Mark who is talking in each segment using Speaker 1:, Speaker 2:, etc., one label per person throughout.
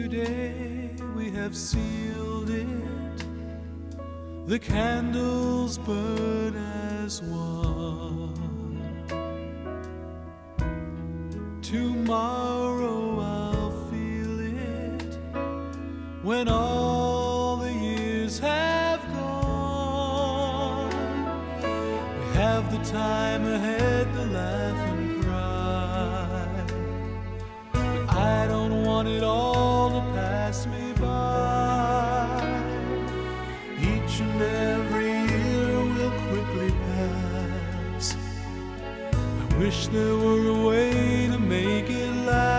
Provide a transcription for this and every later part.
Speaker 1: Today we have sealed it, the candles burn as one. Tomorrow I'll feel it when all the years have gone. We have the time ahead to laugh and cry, but I don't want it all to pass me by. Each and every year will quickly pass. I wish there were a way to make it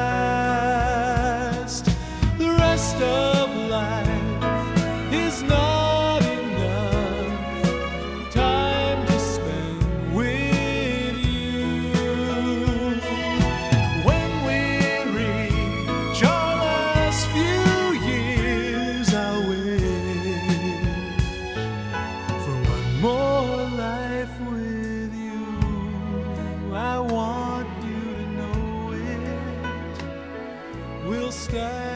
Speaker 1: last. The rest of life is not enough time to spend with you. When we reach our last few years, I'll wish for one more life with you. I want you to know it. We'll stand